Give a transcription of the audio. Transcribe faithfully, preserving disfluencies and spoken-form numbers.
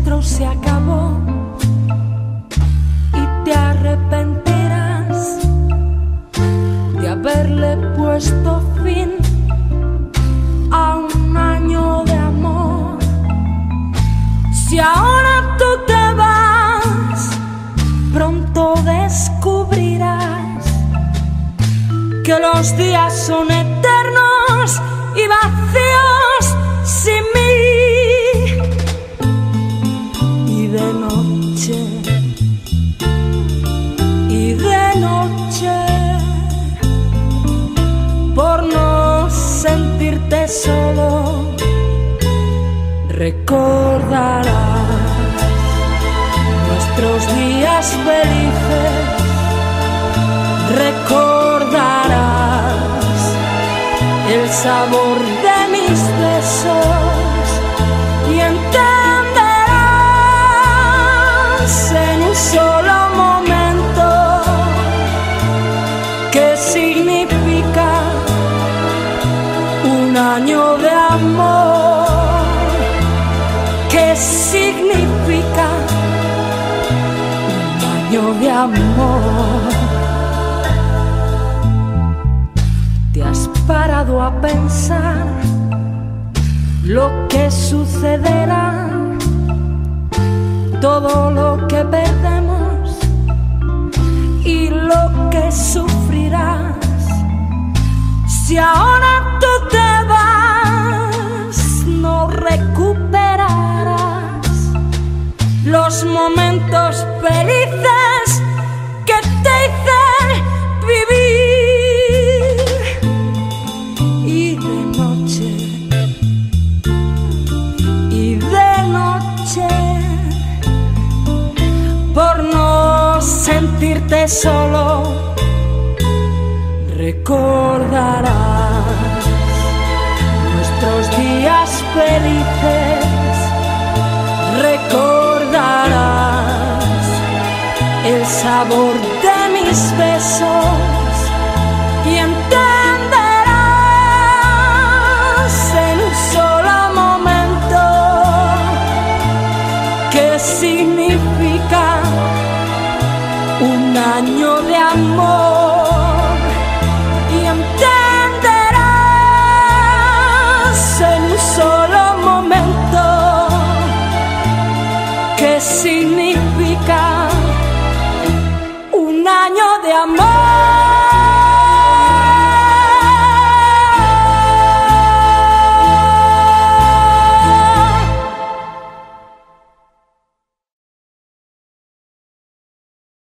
nuestro se acabó y te arrepentirás de haberle puesto fin a un año de amor. Si ahora tú te vas, pronto descubrirás que los días son eternos y vacíos sin mí. Y de noche, y de noche, por no sentirte solo, recordarás nuestros días felices, recordarás el sabor de mis besos y entenderás en un solo momento qué significa un año de amor, qué significa un año de amor. ¿Te has parado a pensar lo que sucederá? Todo lo que perdemos y lo que sufrirás. Si ahora tú te vas, no recuperarás los momentos felices que te hice vivir. Y de noche, y de noche, por no sentirte solo, recordarás nuestros días felices, recordarás el sabor de mis besos y entenderás en un solo momento qué significa un año de amor, y entenderás en un solo momento qué significa un año de amor.